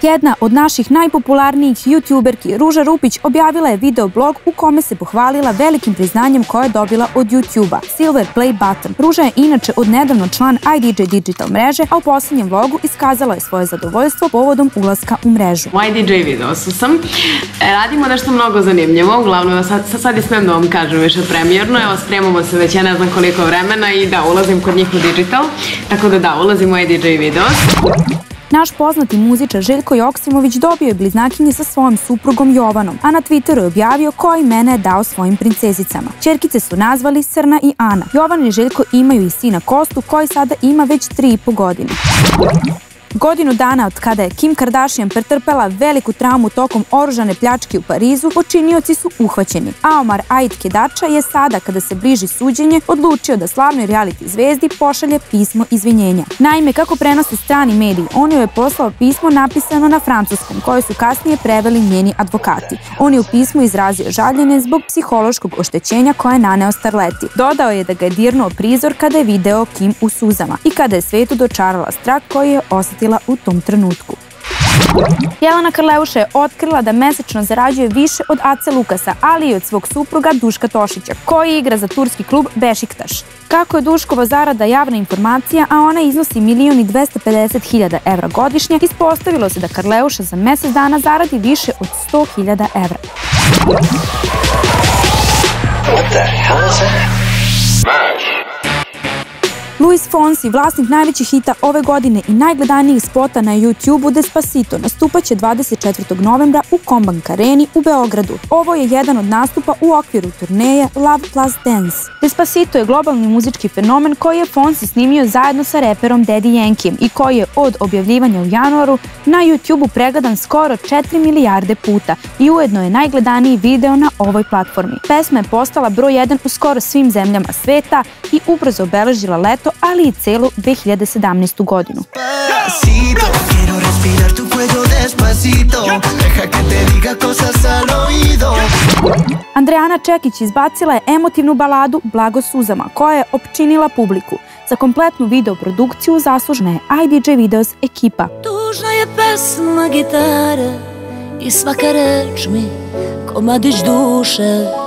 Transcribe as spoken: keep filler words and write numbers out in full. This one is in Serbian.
Jedna od naših najpopularnijih youtuberki, Ruža Rupić, objavila je videoblog u kome se pohvalila velikim priznanjem koje je dobila od YouTube-a, Silver Play Button. Ruža je inače odnedavno član i D J Digital mreže, a u posljednjem vlogu iskazala je svoje zadovoljstvo povodom ulaska u mrežu. U i D J videosu sam. Radimo nešto mnogo zanimljivo, uglavnom sad, sad je smem da vam kažem više premijerno, evo spremamo se već ja ne znam koliko vremena i da, ulazim kod njih u digital, tako da da, ulazim u i D J videos. Naš poznati muzičar Željko Joksimović dobio je bliznakinje sa svojom suprugom Jovanom, a na Twitteru je objavio koje imena je dao svojim princezicama. Ćerkice su nazvali Srna i Ana. Jovan i Željko imaju i sina Kostu koji sada ima već tri i po godine. Godinu dana od kada je Kim Kardashian pretrpela veliku traumu tokom oružane pljačke u Parizu, počinioci su uhvaćeni. A Omar Ait Kedača je sada, kada se bliži suđenje, odlučio da slavnoj reality zvezdi pošalje pismo izvinjenja. Naime, kako prenose strani mediji, on joj je poslao pismo napisano na francuskom, koje su kasnije preveli njeni advokati. On je u pismu izrazio žaljenje zbog psihološkog oštećenja koje je naneo starleti. Dodao je da ga je dirnuo prizor kada je video Kim u suzama i kada je svetu dočarala strah koji je osetila u tom trenutku. Jelena Karleuša je otkrila da mesečno zarađuje više od Ace Lukasa, ali i od svog supruga Duška Tošića, koji igra za turski klub Bešiktaš. Kako je Duškova zarada javna informacija, a ona iznosi milion i dvesta pedeset hiljada evra godišnje, ispostavilo se da Karleuša za mesec dana zaradi više od sto hiljada evra. What the hell is that? Smash! Luis Fonsi, vlasnik najvećih hita ove godine i najgledanijih spota na YouTube-u Despacito, nastupaće dvadeset četvrtog novembra u Kombank Areni u Beogradu. Ovo je jedan od nastupa u okviru turneje Love Plus Dance. Despacito je globalni muzički fenomen koji je Fonsi snimio zajedno sa reperom Daddy Yankeem i koji je od objavljivanja u januaru na YouTube-u pregledan skoro četiri milijarde puta i ujedno je najgledaniji video na ovoj platformi. Pesma je postala broj jedan u skoro svim zemljama sveta i ubrzo obeležila leto, ali i celu dve hiljade sedamnaestu godinu. Andreana Čekić izbacila je emotivnu baladu Blago suzama, koja je opčinila publiku. Za kompletnu videoprodukciju zaslužna je i D J Videos ekipa. Tužna je pesma gitare i svaka reč mi komadić duše.